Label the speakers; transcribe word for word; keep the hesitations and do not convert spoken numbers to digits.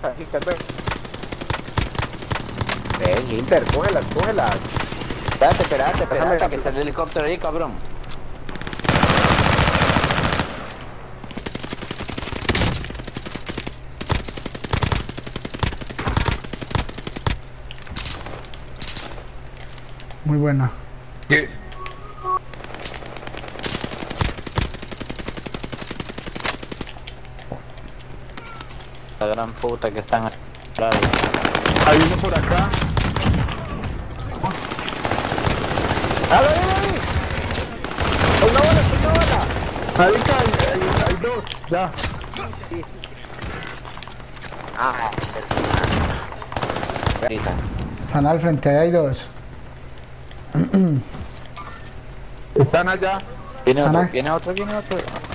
Speaker 1: caja, Inter, ven. Ven, Inter, cógelas, cógelas.
Speaker 2: Espérate, espérate,
Speaker 1: Pásame
Speaker 2: espérate,
Speaker 1: la-
Speaker 2: que está el helicóptero ahí, cabrón.
Speaker 3: Muy buena.
Speaker 4: ¿Qué?
Speaker 2: La gran puta que están atrás.
Speaker 4: Hay uno por acá.
Speaker 1: ¡Dale, dale, dale! ¡Una bala, una bala!
Speaker 4: Marica, hay, hay, hay dos. Ya.
Speaker 1: Ah,
Speaker 2: Ahorita.
Speaker 3: Están al frente, ahí hay dos.
Speaker 4: Están allá.
Speaker 2: Viene
Speaker 3: Sana.
Speaker 2: otro, viene otro, viene otro.